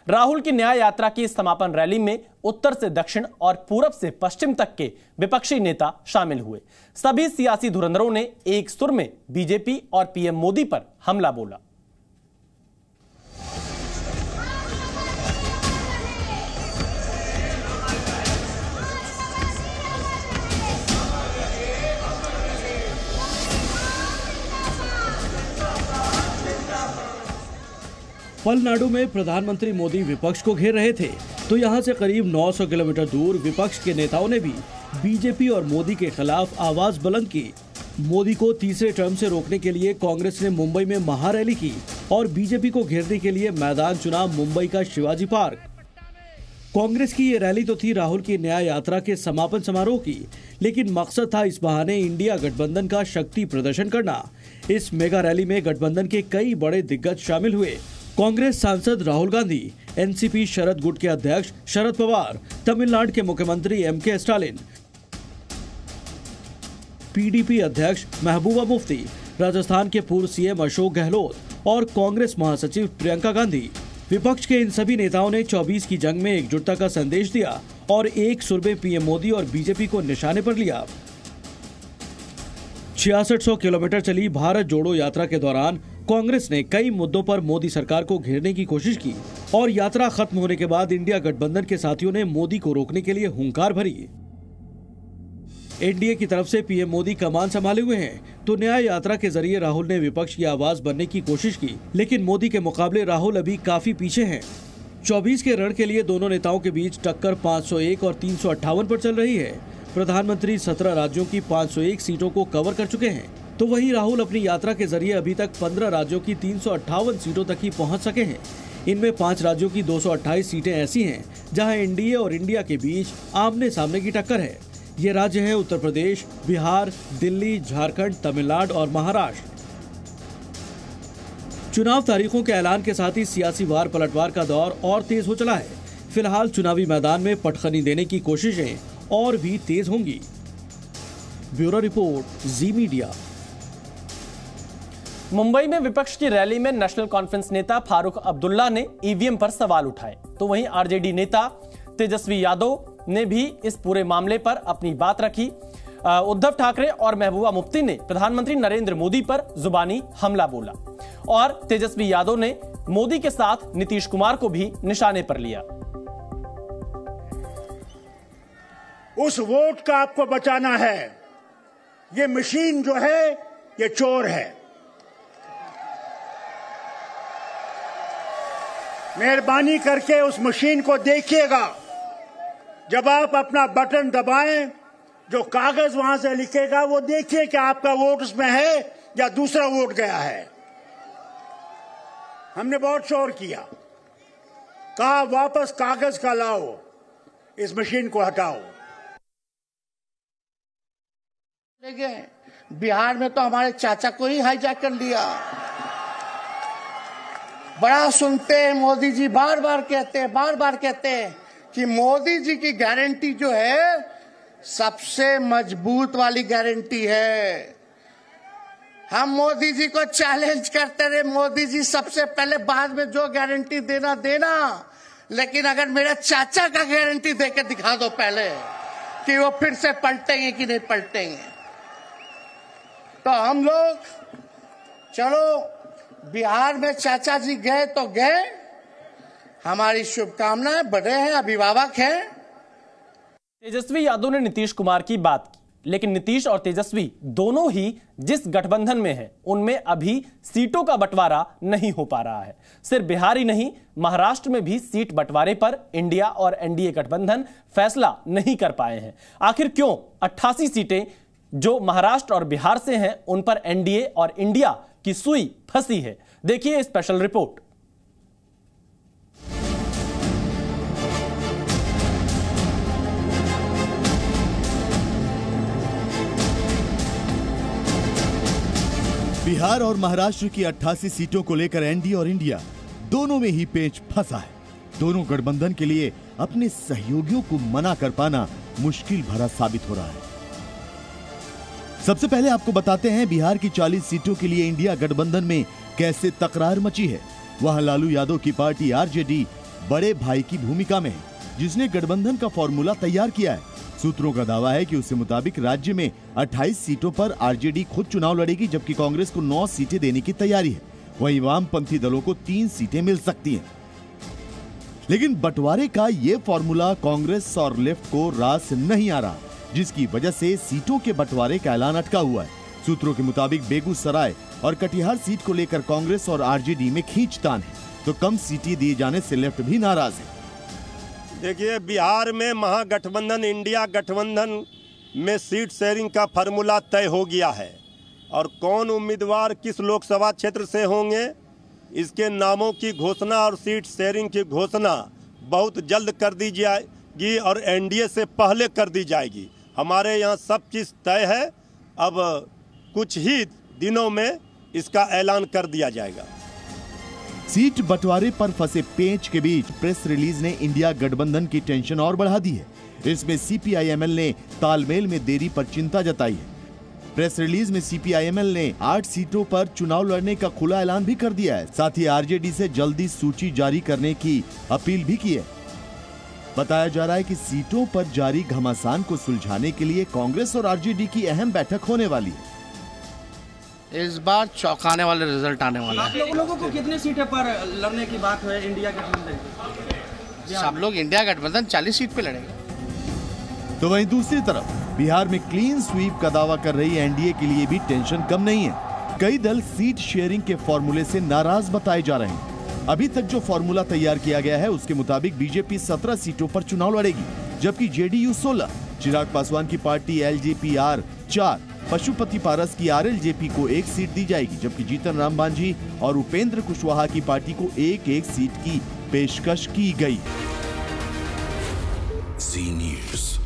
राहुल की न्याय यात्रा की इस समापन रैली में उत्तर से दक्षिण और पूरब से पश्चिम तक के विपक्षी नेता शामिल हुए। सभी सियासी धुरंधरों ने एक सुर में बीजेपी और पीएम मोदी पर हमला बोला। पलनाडु में प्रधानमंत्री मोदी विपक्ष को घेर रहे थे, तो यहां से करीब 900 किलोमीटर दूर विपक्ष के नेताओं ने भी बीजेपी और मोदी के खिलाफ आवाज बुलंद की। मोदी को तीसरे टर्म से रोकने के लिए कांग्रेस ने मुंबई में महारैली की और बीजेपी को घेरने के लिए मैदान चुना मुंबई का शिवाजी पार्क। कांग्रेस की ये रैली तो थी राहुल की न्याय यात्रा के समापन समारोह की, लेकिन मकसद था इस बहाने इंडिया गठबंधन का शक्ति प्रदर्शन करना। इस मेगा रैली में गठबंधन के कई बड़े दिग्गज शामिल हुए। कांग्रेस सांसद राहुल गांधी, एनसीपी शरद गुट के अध्यक्ष शरद पवार, तमिलनाडु के मुख्यमंत्री एमके स्टालिन, पीडीपी अध्यक्ष महबूबा मुफ्ती, राजस्थान के पूर्व सीएम अशोक गहलोत और कांग्रेस महासचिव प्रियंका गांधी। विपक्ष के इन सभी नेताओं ने 24 की जंग में एकजुटता का संदेश दिया और एक सुर में पीएम मोदी और बीजेपी को निशाने पर लिया। 6600 किलोमीटर चली भारत जोड़ो यात्रा के दौरान कांग्रेस ने कई मुद्दों पर मोदी सरकार को घेरने की कोशिश की और यात्रा खत्म होने के बाद इंडिया गठबंधन के साथियों ने मोदी को रोकने के लिए हुंकार भरी। एनडीए की तरफ से पीएम मोदी कमान संभाले हुए हैं, तो न्याय यात्रा के जरिए राहुल ने विपक्ष की आवाज बनने की कोशिश की, लेकिन मोदी के मुकाबले राहुल अभी काफी पीछे हैं। 24 के रण के लिए दोनों नेताओं के बीच टक्कर 501 और 358 पर चल रही है। प्रधानमंत्री 17 राज्यों की 501 सीटों को कवर कर चुके हैं, तो वहीं राहुल अपनी यात्रा के जरिए अभी तक 15 राज्यों की 358 सीटों तक ही पहुंच सके हैं। इनमें 5 राज्यों की 228 सीटें ऐसी हैं जहां एनडीए और इंडिया के बीच आमने सामने की टक्कर है। ये राज्य हैं उत्तर प्रदेश, बिहार, दिल्ली, झारखंड, तमिलनाडु और महाराष्ट्र। चुनाव तारीखों के ऐलान के साथ ही सियासी वार पलटवार का दौर और तेज हो चला है। फिलहाल चुनावी मैदान में पटखनी देने की कोशिशें और भी तेज होंगी। Bureau report, Zee media. Mumbai में विपक्ष की रैली में नेशनल कॉन्फ्रेंस नेता फारूक अब्दुल्ला ने ईवीएम पर सवाल उठाए, तो वहीं आरजेडी नेता तेजस्वी यादव ने भी इस पूरे मामले पर अपनी बात रखी। उद्धव ठाकरे और महबूबा मुफ्ती ने प्रधानमंत्री नरेंद्र मोदी पर जुबानी हमला बोला और तेजस्वी यादव ने मोदी के साथ नीतीश कुमार को भी निशाने पर लिया। उस वोट का आपको बचाना है। ये मशीन जो है ये चोर है। मेहरबानी करके उस मशीन को देखिएगा। जब आप अपना बटन दबाएं, जो कागज वहां से लिखेगा वो देखिए कि आपका वोट उसमें है या दूसरा वोट गया है। हमने बहुत शोर किया, कहा वापस कागज का लाओ, इस मशीन को हटाओ। बिहार में तो हमारे चाचा को ही हाईजैक कर लिया। बड़ा सुनते हैं मोदी जी, बार बार कहते हैं कि मोदी जी की गारंटी जो है सबसे मजबूत वाली गारंटी है। हम मोदी जी को चैलेंज करते रहे, मोदी जी सबसे पहले, बाद में जो गारंटी देना, लेकिन अगर मेरे चाचा का गारंटी देके दिखा दो पहले कि वो फिर से पलटेंगे कि नहीं पलटेंगे। तो हम लोग चलो बिहार में चाचा जी गए तो गए, हमारी शुभकामनाएं, बड़े हैं, अभिभावक हैं। तेजस्वी यादव ने नीतीश कुमार की बात की, लेकिन नीतीश और तेजस्वी दोनों ही जिस गठबंधन में हैं, उनमें अभी सीटों का बंटवारा नहीं हो पा रहा है। सिर्फ बिहार ही नहीं, महाराष्ट्र में भी सीट बंटवारे पर इंडिया और एनडीए गठबंधन फैसला नहीं कर पाए हैं। आखिर क्यों 88 सीटें जो महाराष्ट्र और बिहार से हैं उन पर एनडीए और इंडिया की सुई फंसी है? देखिए स्पेशल रिपोर्ट। बिहार और महाराष्ट्र की 88 सीटों को लेकर एनडीए और इंडिया दोनों में ही पेच फंसा है। दोनों गठबंधन के लिए अपने सहयोगियों को मना कर पाना मुश्किल भरा साबित हो रहा है। सबसे पहले आपको बताते हैं बिहार की 40 सीटों के लिए इंडिया गठबंधन में कैसे तकरार मची है। वहां लालू यादव की पार्टी आरजेडी बड़े भाई की भूमिका में है, जिसने गठबंधन का फॉर्मूला तैयार किया है। सूत्रों का दावा है कि उसके मुताबिक राज्य में 28 सीटों पर आरजेडी खुद चुनाव लड़ेगी, जबकि कांग्रेस को 9 सीटें देने की तैयारी है। वहीं वामपंथी दलों को 3 सीटें मिल सकती हैं। लेकिन बंटवारे का ये फॉर्मूला कांग्रेस और लेफ्ट को रास नहीं आ रहा, जिसकी वजह से सीटों के बंटवारे का ऐलान अटका हुआ है। सूत्रों के मुताबिक बेगूसराय और कटिहार सीट को लेकर कांग्रेस और आरजेडी में खींचतान है, तो कम सीटें दिए जाने से लेफ्ट भी नाराज है। देखिए, बिहार में महागठबंधन इंडिया गठबंधन में सीट शेयरिंग का फार्मूला तय हो गया है और कौन उम्मीदवार किस लोकसभा क्षेत्र से होंगे, इसके नामों की घोषणा और सीट शेयरिंग की घोषणा बहुत जल्द कर दी जाएगी और एनडीए से पहले कर दी जाएगी। हमारे यहाँ सब चीज़ तय है, अब कुछ ही दिनों में इसका ऐलान कर दिया जाएगा। सीट बंटवारे पर फंसे पेंच के बीच प्रेस रिलीज ने इंडिया गठबंधन की टेंशन और बढ़ा दी है। इसमें सीपीआईएमएल ने तालमेल में देरी पर चिंता जताई है। प्रेस रिलीज में सीपीआईएमएल ने 8 सीटों पर चुनाव लड़ने का खुला ऐलान भी कर दिया है। साथ ही आरजेडी से जल्दी सूची जारी करने की अपील भी की है। बताया जा रहा है कि सीटों पर जारी घमासान को सुलझाने के लिए कांग्रेस और आरजेडी की अहम बैठक होने वाली है। इस बार चौंकाने वाले रिजल्ट आने वाला है। आप लोगों को कितनी सीटें पर लड़ने की बात है इंडिया गठबंधन? सब लोग इंडिया गठबंधन 40 सीट पे लड़ेगा। तो वहीं दूसरी तरफ बिहार में क्लीन स्वीप का दावा कर रही एनडीए के लिए भी टेंशन कम नहीं है। कई दल सीट शेयरिंग के फॉर्मूले से नाराज बताए जा रहे हैं। अभी तक जो फॉर्मूला तैयार किया गया है उसके मुताबिक बीजेपी 17 सीटों पर चुनाव लड़ेगी, जबकि जेडीयू 16, चिराग पासवान की पार्टी एलजेपी-आर 4, पशुपति पारस की आरएलजेपी को 1 सीट दी जाएगी, जबकि जीतन राम मांझी और उपेंद्र कुशवाहा की पार्टी को 1-1 सीट की पेशकश की गई। जी न्यूज़।